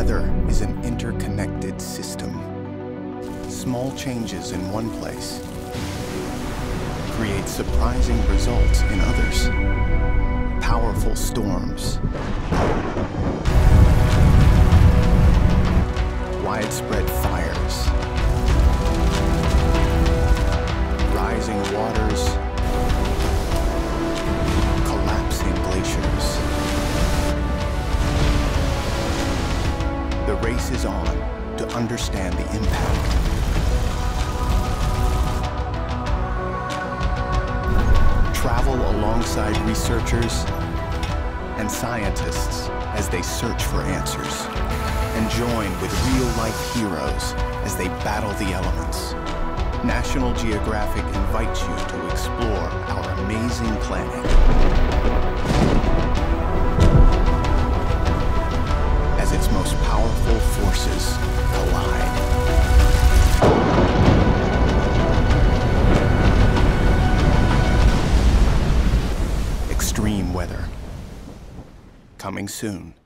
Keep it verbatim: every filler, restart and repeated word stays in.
Weather is an interconnected system. Small changes in one place create surprising results in others. Powerful storms, widespread fires, rising waters, collapsing glaciers. The race is on to understand the impact. Travel alongside researchers and scientists as they search for answers, and join with real-life heroes as they battle the elements. National Geographic invites you to explore our amazing planet as its most powerful forces collide. Extreme weather. Coming soon.